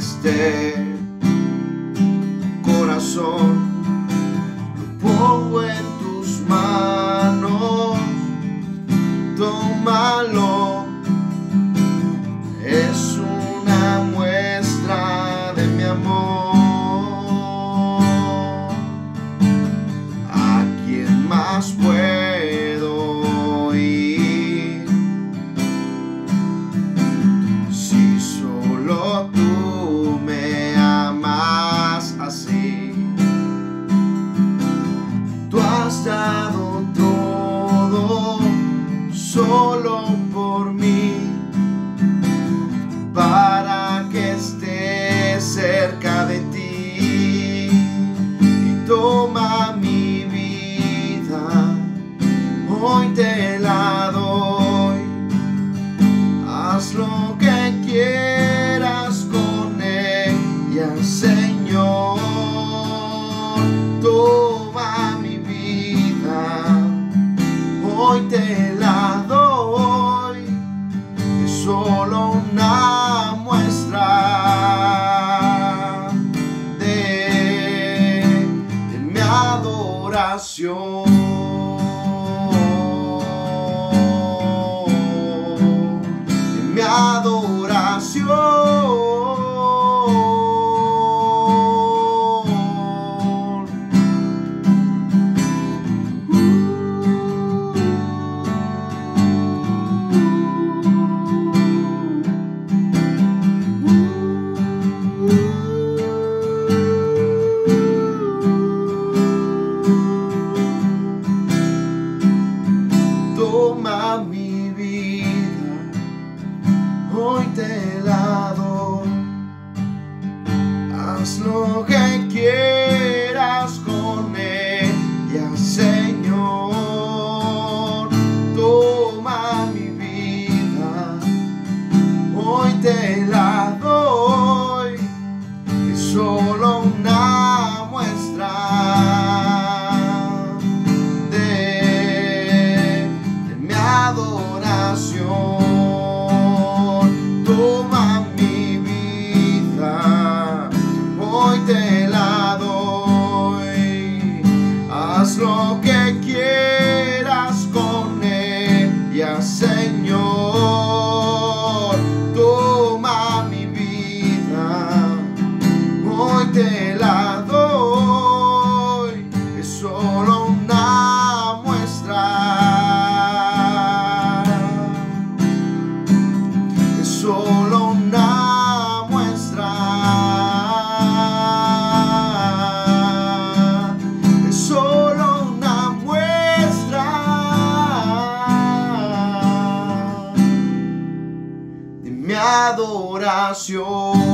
este corazón lo pongo en tus manos, tómalo, es una muestra de mi amor. ¿A quién más puedo ir si solo tú me amas así? Tú has dado todo solo por mí, para que esté cerca de ti. Y toma mi vida, hoy te la doy. Haz lo que quieras con ella, Señor. Toma mi vida, hoy te la doy. Es solo una muestra de mi adoración, de mi adoración. Toma mi vida, hoy te la doy. Haz lo que quieras con ella, Señor. Toma mi vida, hoy te la doy. Es solo una muestra adoración. Toma mi vida, hoy te la doy. Haz lo que quieras con ella, Señor. Toma mi vida, hoy te la doy. Es solo una muestra, solo una muestra, es solo una muestra de mi adoración.